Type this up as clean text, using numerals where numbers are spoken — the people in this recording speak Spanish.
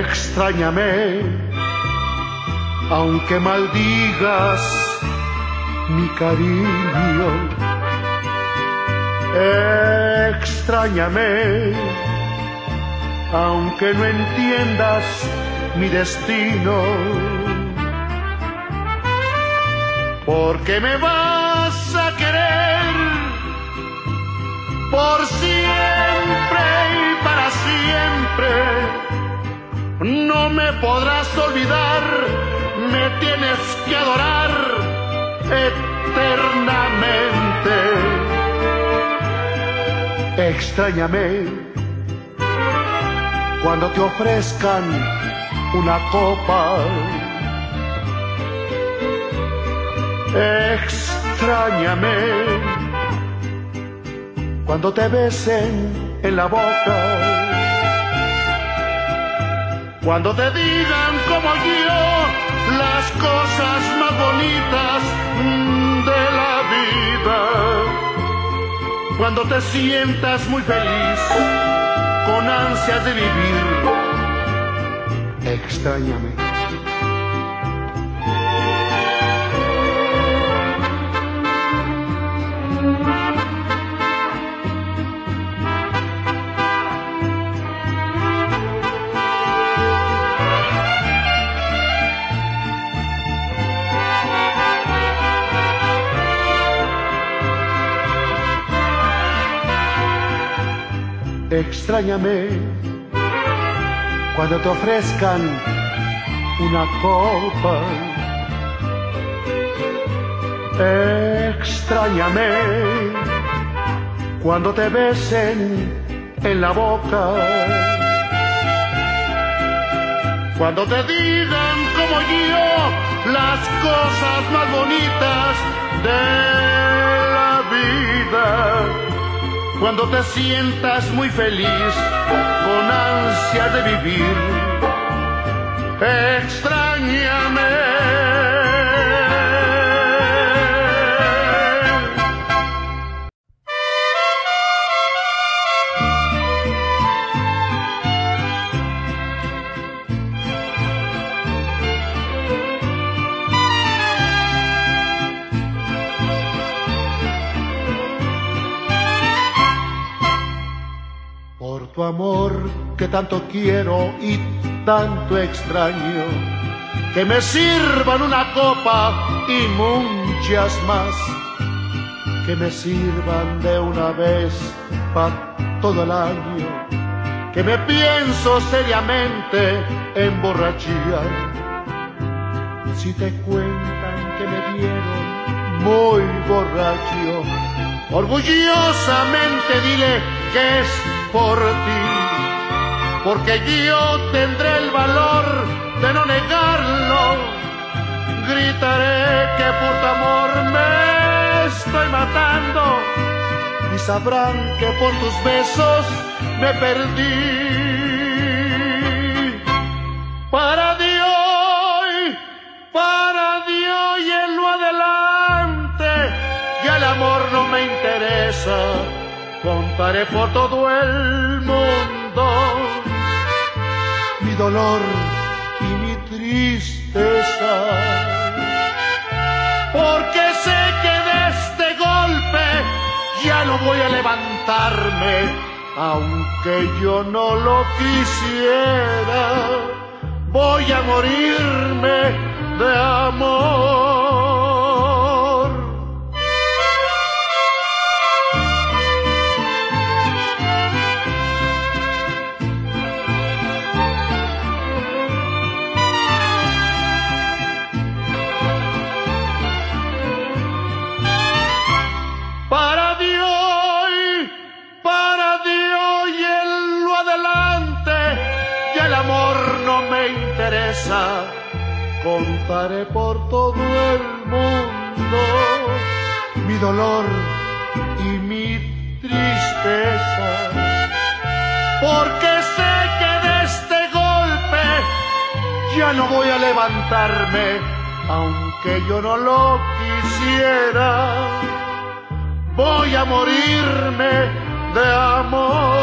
Extrañame, aunque maldigas mi cariño. Extrañame, aunque no entiendas mi destino. Porque me vas a querer por siempre y para siempre. No me podrás olvidar, me tienes que adorar eternamente. Extrañame cuando te ofrezcan una copa. Extrañame cuando te besen en la boca. Cuando te digan como yo las cosas más bonitas de la vida. Cuando te sientas muy feliz, con ansias de vivir. Extrañame. Extrañame cuando te ofrezcan una copa. Extrañame cuando te besen en la boca. Cuando te digan como yo las cosas más bonitas de la vida. Cuando te sientas muy feliz, con ansia de vivir. Extrañame. Por tu amor que tanto quiero y tanto extraño, que me sirvan una copa y muchas más, que me sirvan de una vez para todo el año, que me pienso seriamente emborrachar. Si te cuentan que me vieron muy borracho, orgullosamente dile que es por ti, porque yo tendré el valor de no negarlo. Gritaré que por tu amor me estoy matando y sabrán que por tus besos me perdí. Para Dios y en lo adelante, ya el amor no me interesa. Contaré por todo el mundo mi dolor y mi tristeza, porque sé que de este golpe ya no voy a levantarme, aunque yo no lo quisiera. Voy a morirme de amor. Contaré por todo el mundo mi dolor y mi tristeza, porque sé que de este golpe ya no voy a levantarme, aunque yo no lo quisiera. Voy a morirme de amor.